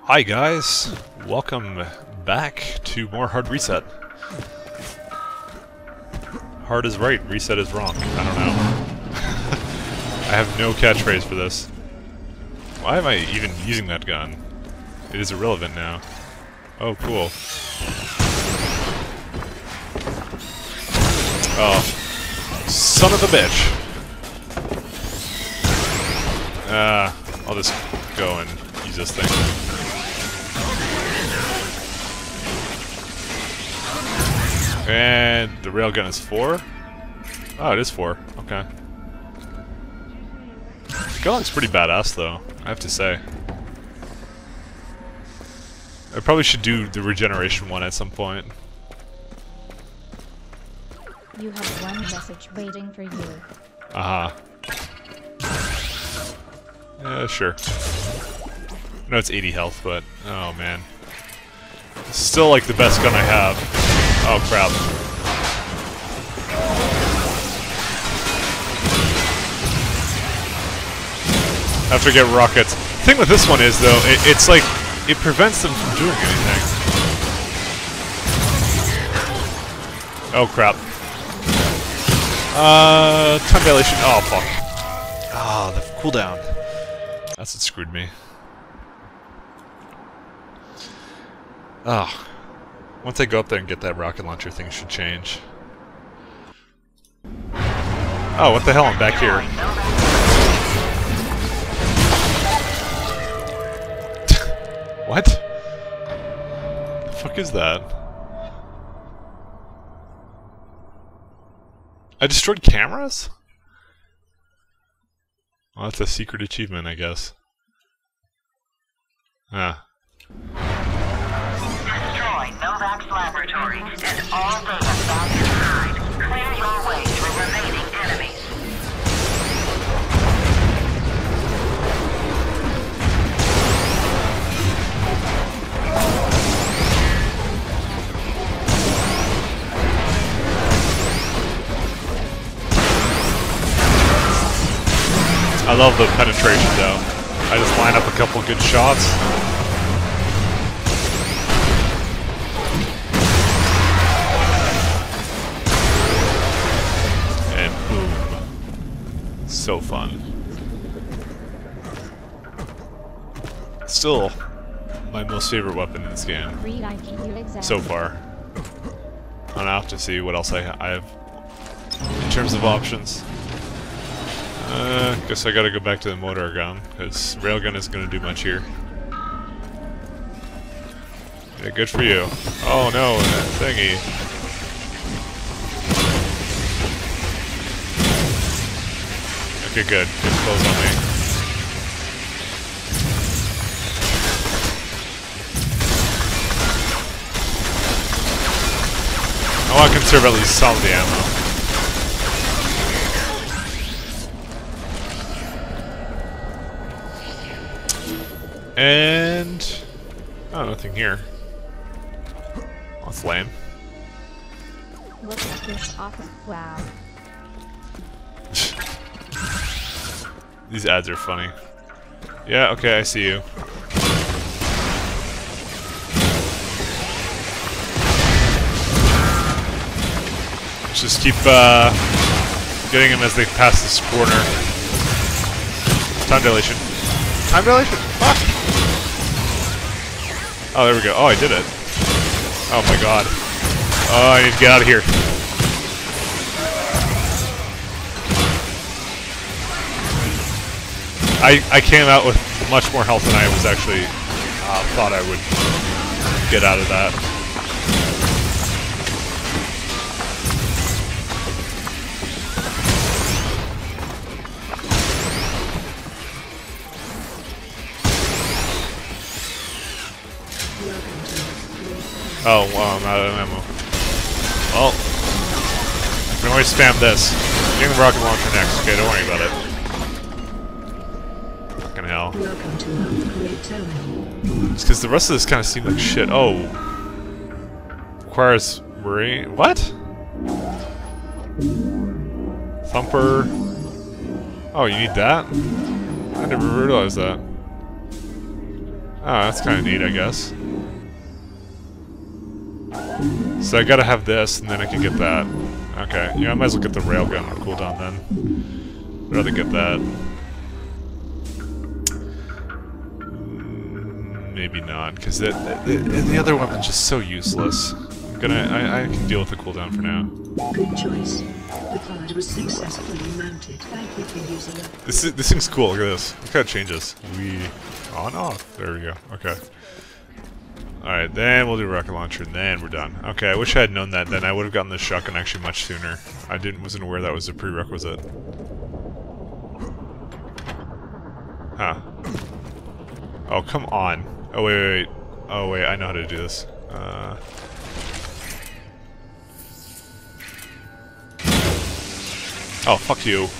Hi guys, welcome back to more Hard Reset. Hard is right, reset is wrong. I don't know. I have no catchphrase for this. Why am I even using that gun? It is irrelevant now. Oh, cool. Oh. Son of a bitch! I'll just go and use this thing. And the railgun is 4? Oh, it is 4. Okay. The gun looks pretty badass, though, I have to say. I probably should do the regeneration one at some point. You have one message waiting for you. Aha. Yeah, sure. I know it's 80 health, but oh man. It's still like the best gun I have. Oh crap. I have to get rockets. The thing with this one is, though, it's like, it prevents them from doing anything. Oh crap. Time dilation. Oh fuck. Ah, the cooldown. That's what screwed me. Ah. Once I go up there and get that rocket launcher, things should change. Oh, what the hell? I'm back here. What? The fuck is that? I destroyed cameras? Well, that's a secret achievement, I guess. Ah. Destroy Novak's laboratory and all data found inside. Clear your way through remaining enemies. I love the penetration, though. I just line up a couple good shots. And boom. So fun. Still, my most favorite weapon in this game. So far. I'll have to see what else I have in terms of options. Guess I gotta go back to the motor gun, because railgun isn't gonna do much here. Yeah, good for you. Oh no, that thingy. Okay, good. Get close on me. I want to conserve at least some of the ammo. And oh, nothing here. That's lame. Look at this office. Wow. These ads are funny. Yeah, okay, I see you. Let's just keep getting them as they pass this corner. Time dilation. Time dilation? Fuck! Oh, there we go. Oh, I did it. Oh my god. Oh, I need to get out of here. I came out with much more health than I was actually thought I would get out of that. Oh, wow, I'm out of ammo. Well, I can always spam this. Getting the rocket launcher next. Okay, don't worry about it. Fucking hell. It's because the rest of this kind of seemed like shit. Oh. Requires Marine. What? Thumper. Oh, you need that? I never realized that. Oh, that's kind of neat, I guess. So I gotta have this, and then I can get that. Okay, yeah, I might as well get the railgun on cooldown then. I'd rather get that. Maybe not, because the other weapon's just so useless. I can deal with the cooldown for now. Good choice. The card was successfully mounted. Thank you for using it. This thing's cool. Look at this. Look how it changes. We on off. There we go. Okay. All right, then we'll do rocket launcher, and then we're done. Okay, I wish I had known that. Then I would have gotten the shotgun actually much sooner. I wasn't aware that was a prerequisite. Huh. Oh, come on. Oh wait. Oh wait, I know how to do this. Oh, fuck you.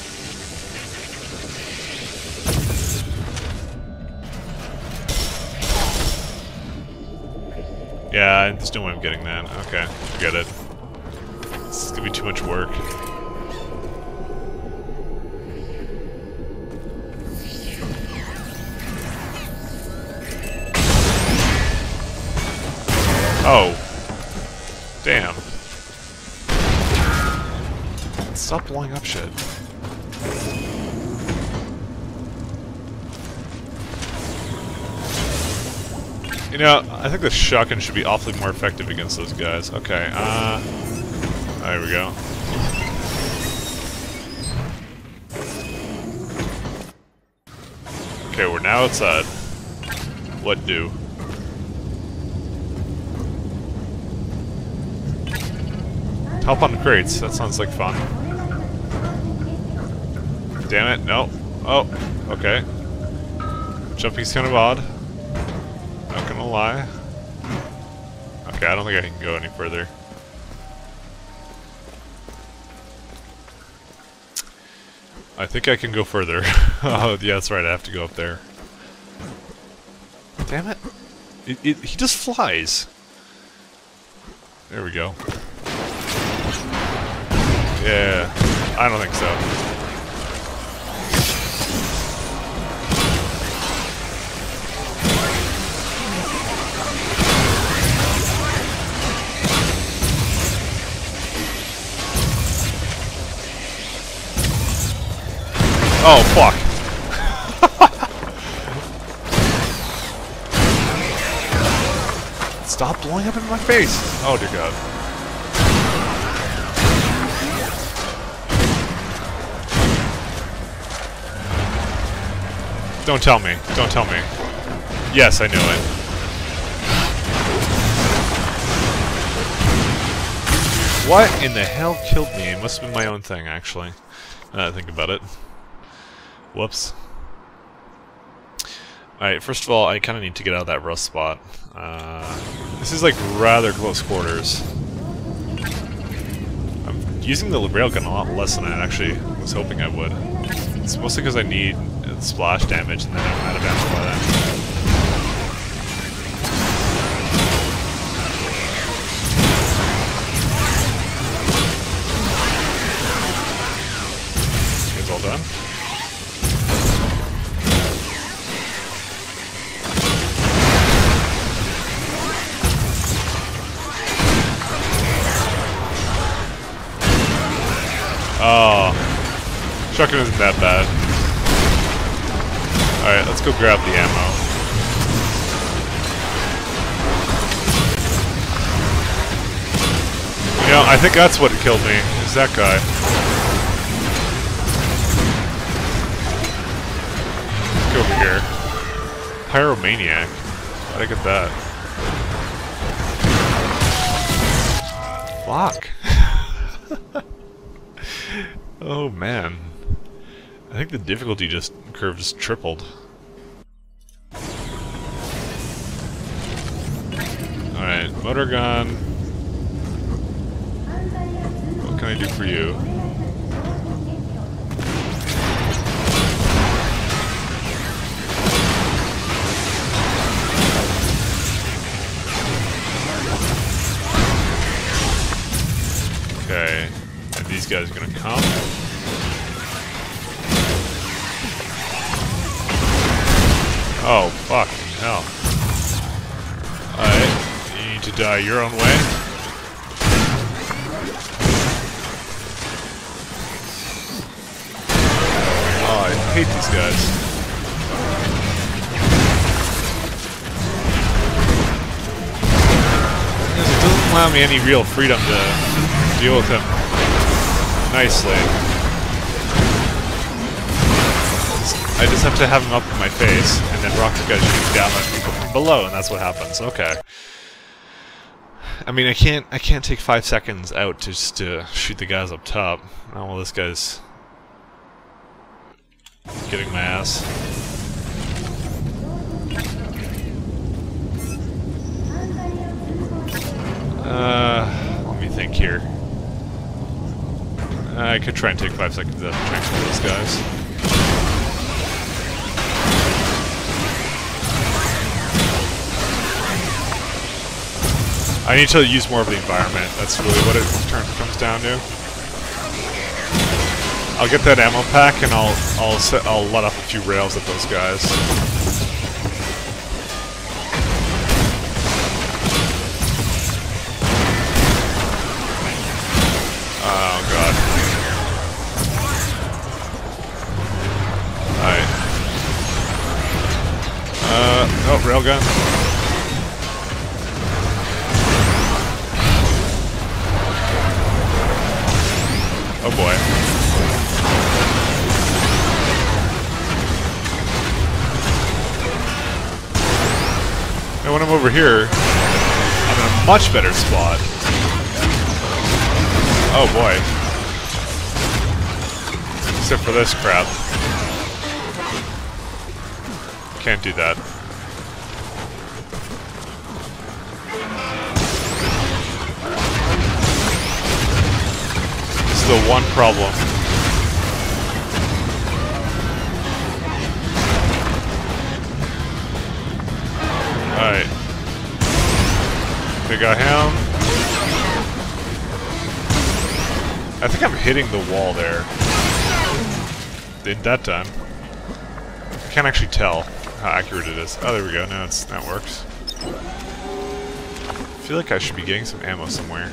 Yeah, there's no way I'm getting that. Okay, forget it. This is gonna be too much work. Oh. Damn. Stop blowing up shit. You know, I think the shotgun should be awfully more effective against those guys. Okay, there we go. Okay, we're now outside. What do? Help on the crates, that sounds like fun. Damn it, no. Oh, okay. Jumping's kind of odd. Not gonna lie. Okay, I don't think I can go any further. I think I can go further. Oh, yeah, that's right, I have to go up there. Damn it. He just flies. There we go. Yeah, I don't think so. Oh, fuck. Stop blowing up in my face. Oh, dear God. Don't tell me. Don't tell me. Yes, I knew it. What in the hell killed me? It must have been my own thing, actually. Now that I think about it. Whoops. Alright, first of all, I kind of need to get out of that rust spot. This is like rather close quarters. I'm using the railgun a lot less than I actually was hoping I would. It's mostly because I need splash damage and then I'm out of ammo by then. You guys all done? Oh, shotgun isn't that bad. Alright, let's go grab the ammo. You know, I think that's what killed me, is that guy. Let's go over here. Pyromaniac. How'd I get that? Fuck. Oh man. I think the difficulty curve just tripled. Alright, motor gun. What can I do for you? Okay, and these guys are gonna come. Oh, fuck. hell. Alright, you need to die your own way. Oh, I hate these guys. It doesn't allow me any real freedom to deal with him nicely. I just have to have him up in my face, and then rocket guys shoot down on people from below, and that's what happens. Okay. I mean, I can't take 5 seconds out just to shoot the guys up top. Oh well, this guy's getting my ass. Let me think here. I could try and take 5 seconds out to transfer those guys. I need to use more of the environment. That's really what it comes down to. I'll get that ammo pack and I'll let off a few rails at those guys. Oh god. Alright. Oh, railgun. Oh boy. And when I'm over here, I'm in a much better spot. Oh boy. Except for this crap. Can't do that. This is the one problem. Alright. They got him. I think I'm hitting the wall there. In that time. I can't actually tell how accurate it is. Oh, there we go. Now that works. I feel like I should be getting some ammo somewhere.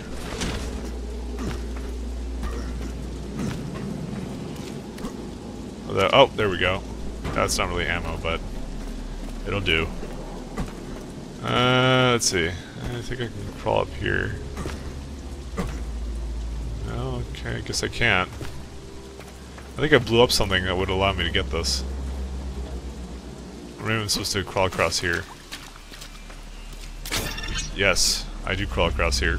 Oh, there we go. That's not really ammo, but it'll do. Let's see. I think I can crawl up here. No, okay, I guess I can't. I think I blew up something that would allow me to get this. Or maybe I'm supposed to crawl across here. Yes, I do crawl across here.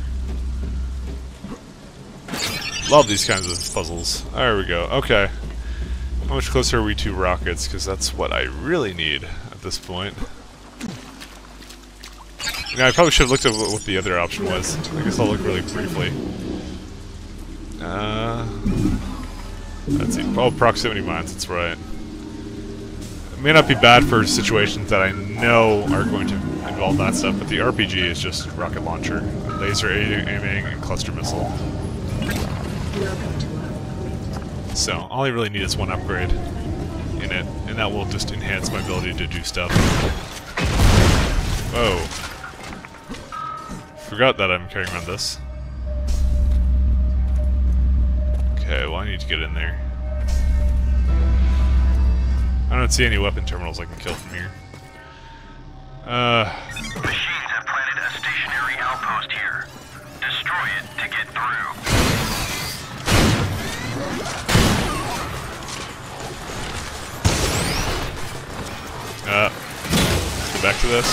Love these kinds of puzzles. There we go. Okay. How much closer are we to rockets? Because that's what I really need at this point. You know, I probably should have looked at what the other option was. I guess I'll look really briefly. Let's see. Oh, proximity mines, that's right. It may not be bad for situations that I know are going to involve that stuff, but the RPG is just rocket launcher, laser aiming, and cluster missile. So, all I really need is one upgrade in it, and that will just enhance my ability to do stuff. Whoa. Forgot that I'm carrying around this. Okay, well I need to get in there. I don't see any weapon terminals I can kill from here. Machines have planted a stationary outpost here. Destroy it to get through. Let's go back to this.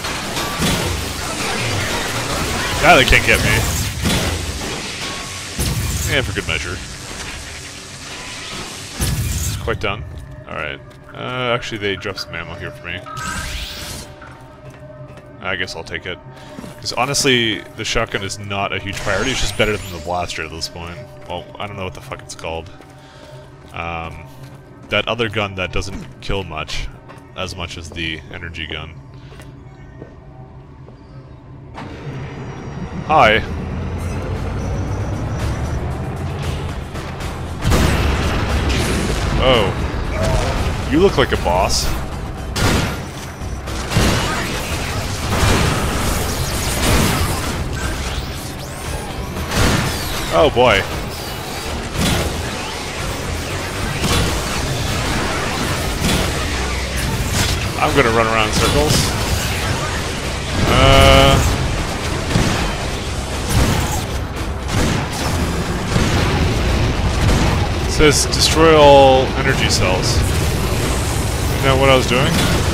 Now they can't get me. And for good measure. It's quite done. Alright. Actually, they dropped some ammo here for me. I guess I'll take it. Because honestly, the shotgun is not a huge priority. It's just better than the blaster at this point. Well, I don't know what the fuck it's called. That other gun that doesn't kill as much as the energy gun. Hi. Oh. You look like a boss. Oh boy. I'm gonna run around in circles. It says destroy all energy cells. Isn't that what I was doing?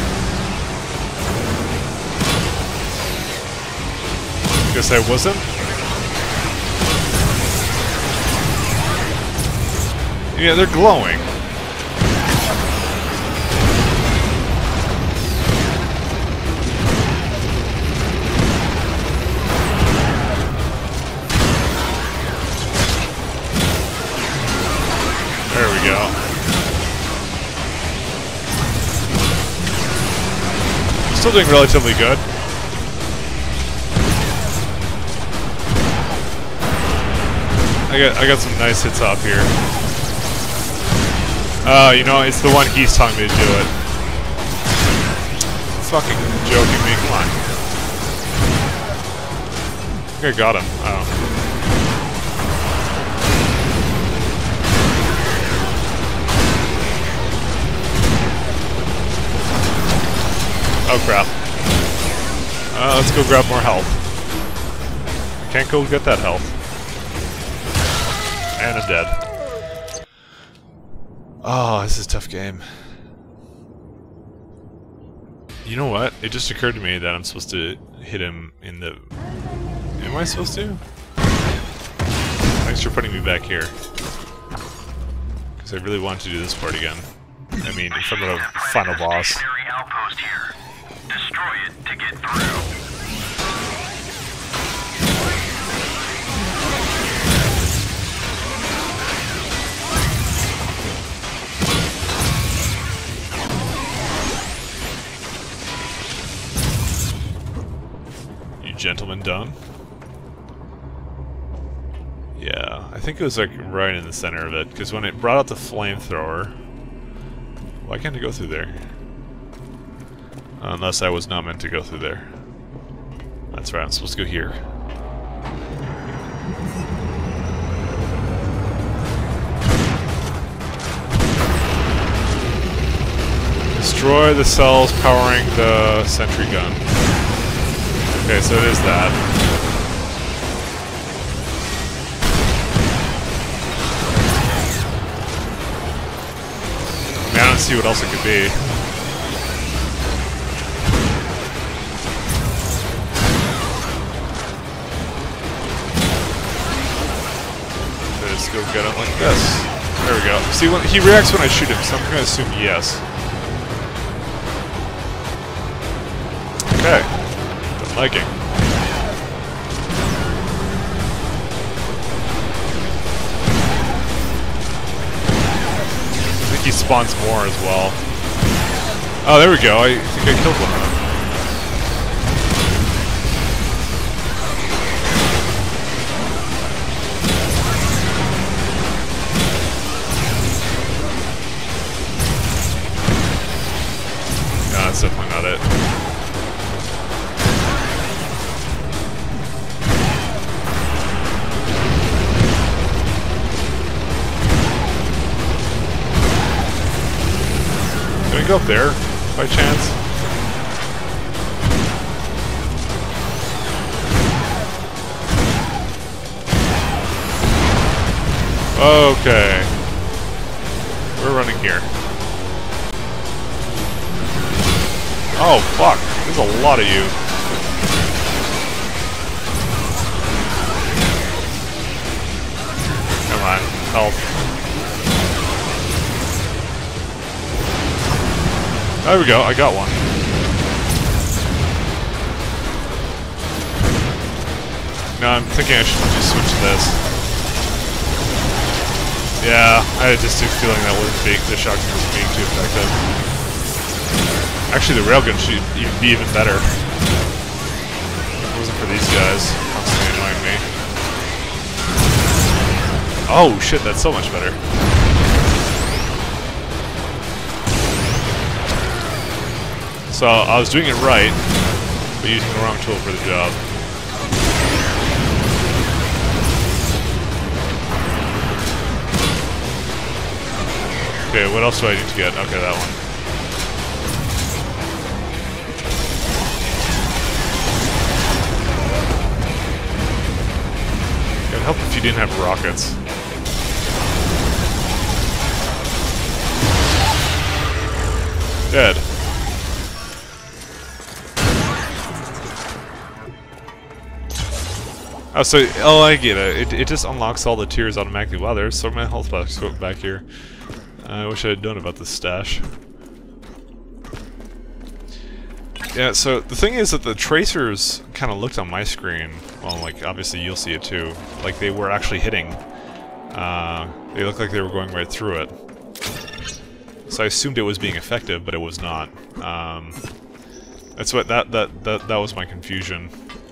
Guess I wasn't. Yeah, they're glowing. There we go. Still doing relatively good. I got some nice hits off here. Oh, you know, it's the one he's telling me to do it. Fucking joking me, come on. I think I got him. Oh. Oh crap. Let's go grab more health. Can't go get that health. And I'm dead. Oh, this is a tough game. You know what? It just occurred to me that I'm supposed to hit him in the... Am I supposed to? Thanks for putting me back here. Because I really want to do this part again. I mean, in front of the final boss. Stationary outpost here. Destroy it to get through. Gentleman done? Yeah, I think it was like right in the center of it, because when it brought out the flamethrower... Why can't it go through there? Unless I was not meant to go through there. That's right, I'm supposed to go here. Destroy the cells powering the sentry gun. Okay, so it is that. I mean, I don't see what else it could be. So just go get him like this. There we go. See, when he reacts when I shoot him, so I'm gonna assume yes. Okay. Liking. I think he spawns more as well. Oh, there we go. I think I killed one of them. No, that's definitely not it. Can we go up there, by chance? Okay. We're running here. Oh, fuck. There's a lot of you. Come on, help. There we go, I got one. No, I'm thinking I should just switch to this. Yeah, I had just a feeling that the shotgun wasn't being too effective. Actually, the railgun should be even better. If it wasn't for these guys constantly annoying me. Oh shit, that's so much better. So, I was doing it right, but using the wrong tool for the job. Okay, what else do I need to get? Okay, that one. It'd help if you didn't have rockets. Dead. Oh, so, oh, I get it. It just unlocks all the tiers automatically. Wow, there's so many health boxes back here. I wish I had known about this stash. Yeah, so the thing is that the tracers kind of looked on my screen, well, like, obviously you'll see it too, like they were actually hitting. They looked like they were going right through it. So I assumed it was being effective, but it was not. That's what, that was my confusion.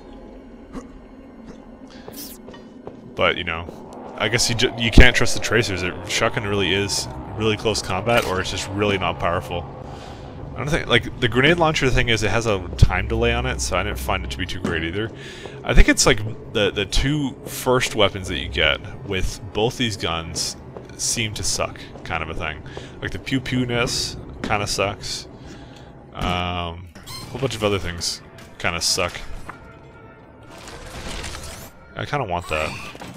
But, you know, I guess you can't trust the tracers. Shotgun really is really close combat, or it's just really not powerful. I don't think, like, the grenade launcher thing is it has a time delay on it, so I didn't find it to be too great either. I think it's like the two first weapons that you get with both these guns seem to suck, kind of a thing. Like the pew-pew-ness kind of sucks. A whole bunch of other things kind of suck. I kind of want that.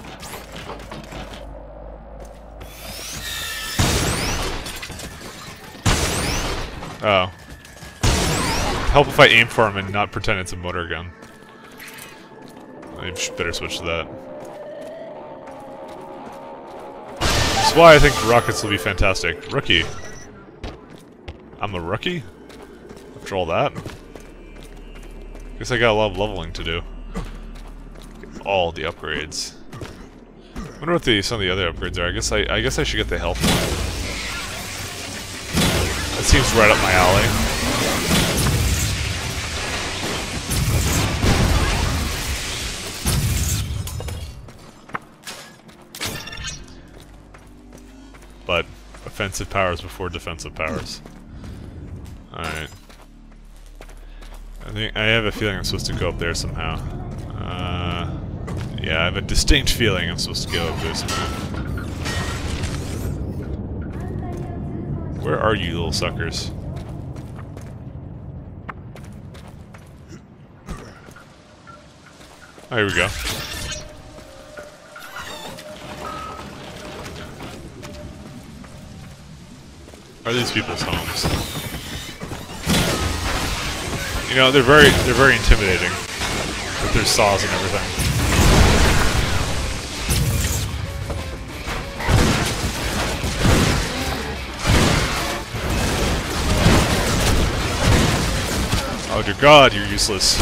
Oh. Help if I aim for him and not pretend it's a motor gun. I better switch to that. That's why I think rockets will be fantastic. Rookie. I'm a rookie? After all that? Guess I got a lot of leveling to do. Get all the upgrades. I wonder what some of the other upgrades are. I guess I should get the health one. That seems right up my alley. But offensive powers before defensive powers. Alright. I have a feeling I'm supposed to go up there somehow. Yeah, I have a distinct feeling I'm supposed to go up there somehow. Where are you, little suckers? Oh, here we go. Are these people's homes? You know, they're very intimidating with their saws and everything. Oh dear God, you're useless.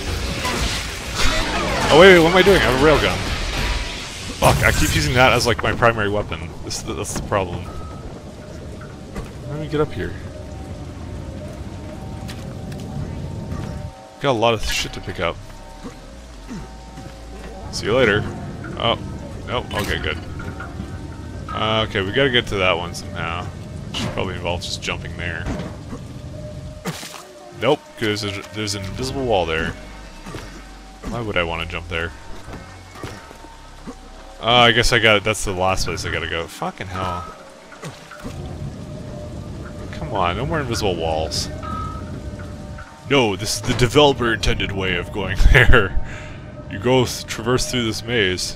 Oh wait, what am I doing? I have a railgun. Fuck, I keep using that as like my primary weapon. That's the problem. How do we get up here? Got a lot of shit to pick up. See you later. Oh, nope. Okay, good. Okay, we gotta get to that one somehow. Should probably involve just jumping there. Nope, because there's an invisible wall there. Why would I want to jump there? I guess I got it. That's the last place I gotta go. Fucking hell. Come on, no more invisible walls. No, this is the developer intended way of going there. You go traverse through this maze.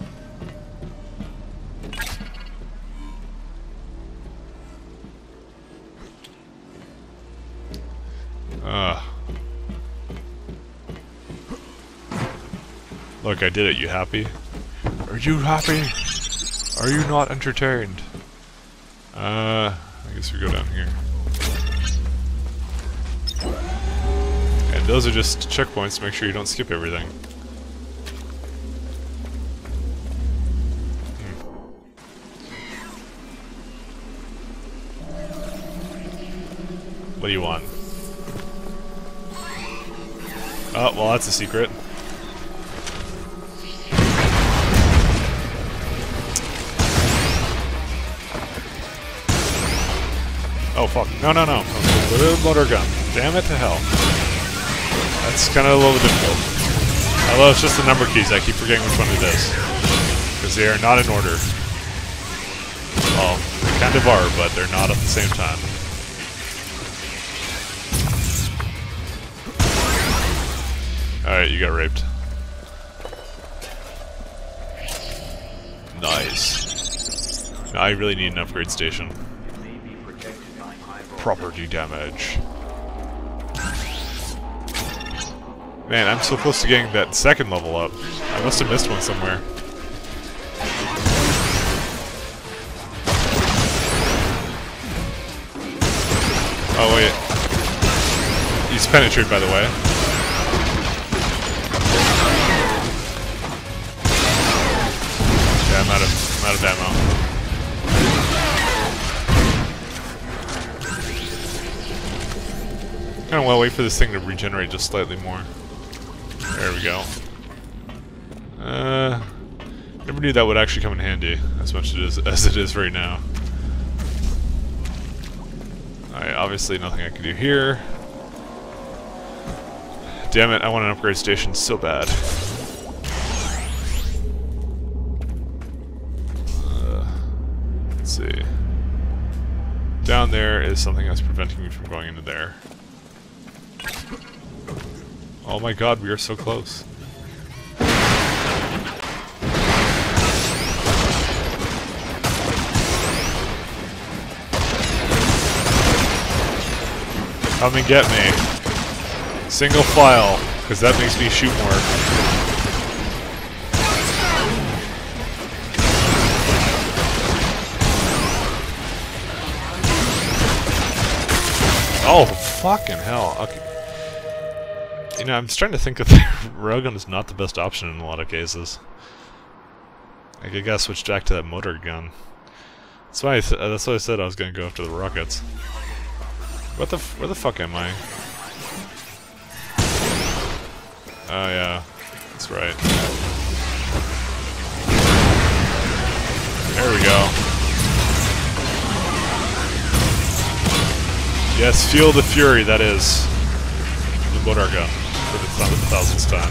Look, I did it. You happy? Are you happy? Are you not entertained? I guess we go down here. And those are just checkpoints to make sure you don't skip everything. What do you want? Oh, well, that's a secret. Oh, fuck. No. The motor gun. Damn it to hell. That's kind of a little bit difficult. Although it's just the number keys, I keep forgetting which one it is. Because they are not in order. Oh. kind of are, but they're not at the same time. Alright, you got raped. Nice. Now I really need an upgrade station. Property damage. Man, I'm so close to getting that second level up. I must have missed one somewhere. Oh wait. He's penetrated, by the way. Yeah, I'm out of ammo. Kinda wanna wait for this thing to regenerate just slightly more. There we go. Never knew that would actually come in handy as much as it is right now. Alright, obviously nothing I can do here. Damn it, I want an upgrade station so bad. Let's see. Down there is something that's preventing me from going into there. Oh my god, we are so close. Come and get me. Single file, because that makes me shoot more. Oh, fucking hell. Okay. You know, I'm starting to think that the railgun is not the best option in a lot of cases. I gotta switch back to that motor gun. That's why I said I was gonna go after the rockets. Where the fuck am I? Oh yeah, that's right. There we go. Yes, feel the fury, that is. The motor gun, for the 1,000th time.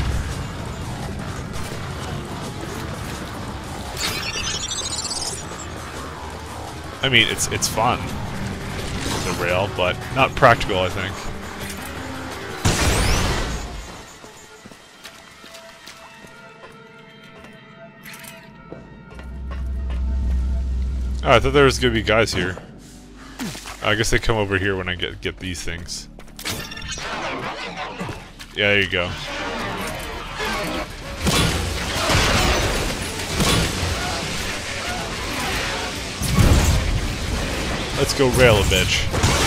I mean, it's fun. The rail, but not practical, I think. Oh, I thought there was gonna be guys here. I guess they come over here when I get these things. Yeah, there you go. Let's go rail a bitch.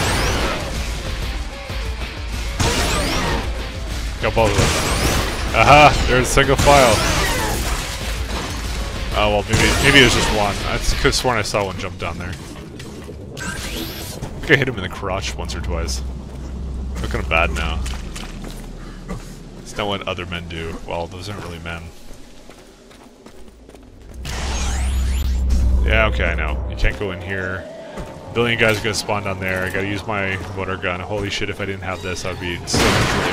Got both of them. Aha! There's a single file. Oh well, maybe there's just one. I could have sworn I saw one jump down there. I think I hit him in the crotch once or twice. I'm looking bad now. It's not what other men do. Well, those aren't really men. Yeah, okay, I know. You can't go in here. A billion guys are gonna spawn down there. I gotta use my motor gun. Holy shit, if I didn't have this, I'd be so miserable.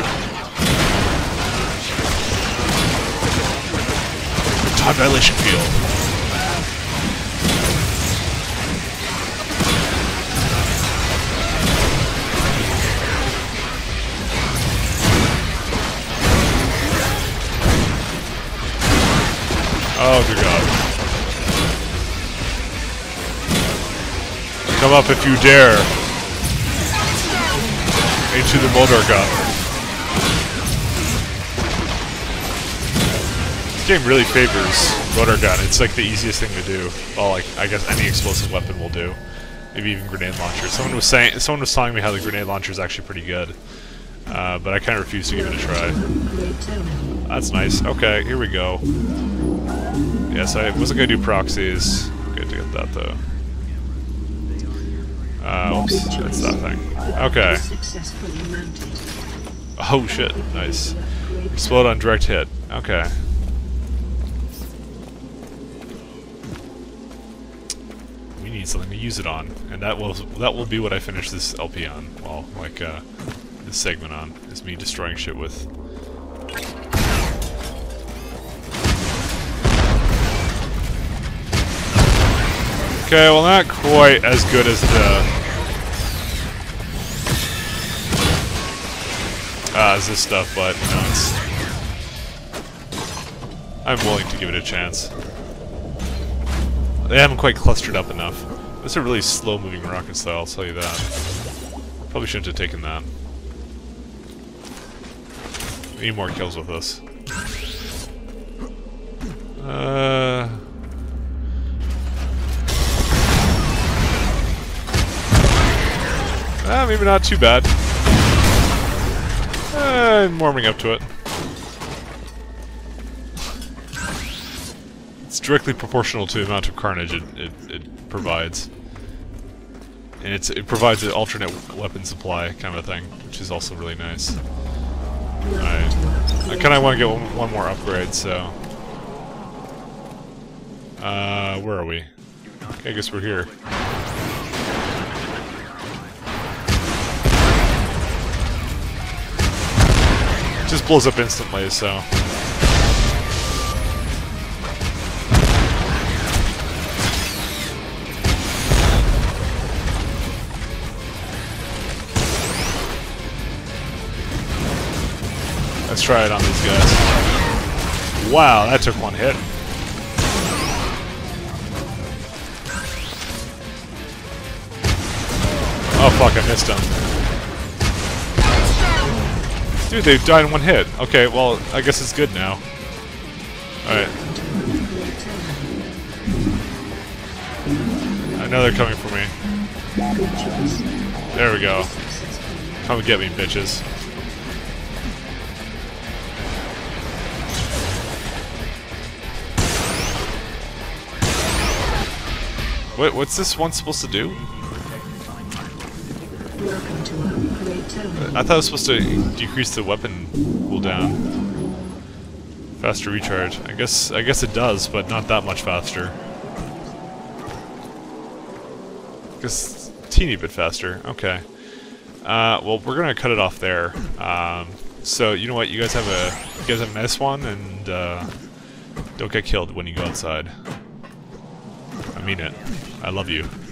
Time dilation field. Oh, dear God. Come up if you dare. Into the motor gun. This game really favors motor gun. It's like the easiest thing to do. Well, like I guess any explosive weapon will do. Maybe even grenade launcher. Someone was telling me how the grenade launcher is actually pretty good, but I kind of refuse to give it a try. That's nice. Okay, here we go. Yes, I wasn't gonna do proxies. Good to get that though. Oops, that's that thing. Okay. Oh shit, nice. Explode on direct hit. Okay. We need something to use it on, and that will be what I finish this LP on. Well, like this segment on is me destroying shit with. Okay, well not quite as good as this stuff, but you know, I'm willing to give it a chance. They haven't quite clustered up enough. This is a really slow-moving rocket style, I'll tell you that. Probably shouldn't have taken that. We need more kills with this. Maybe not too bad. I'm warming up to it. It's directly proportional to the amount of carnage it provides. And it provides an alternate weapon supply kind of a thing, which is also really nice. Alright. I kind of want to get one more upgrade, so... where are we? Okay, I guess we're here. It just blows up instantly, so... Let's try it on these guys. Wow, that took one hit. Oh fuck, I missed him. Dude, they died in one hit. Okay, well, I guess it's good now. Alright. I know they're coming for me. There we go. Come and get me, bitches. What's this one supposed to do? I thought it was supposed to decrease the weapon cooldown. Faster recharge. I guess it does, but not that much faster. Just a teeny bit faster. Okay. Well, we're gonna cut it off there. So you know what? You guys have a nice one, and don't get killed when you go outside. I mean it. I love you.